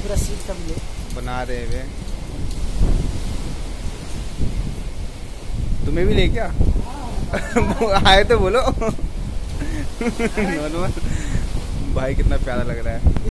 पूरा सीट का भी बना रहे वे। तुम्हें भी ले क्या? आए तो बोलो। भाई कितना प्यारा लग रहा है।